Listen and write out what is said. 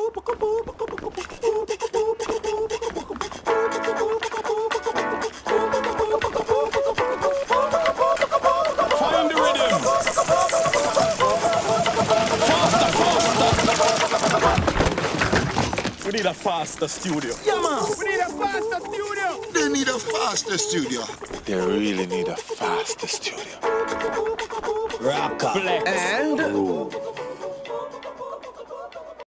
Find the rhythm. Faster, faster. We need a faster studio. Yeah, man. We need a faster studio. They need a faster studio. They really need a faster studio. Rocker. Flex. And Groove.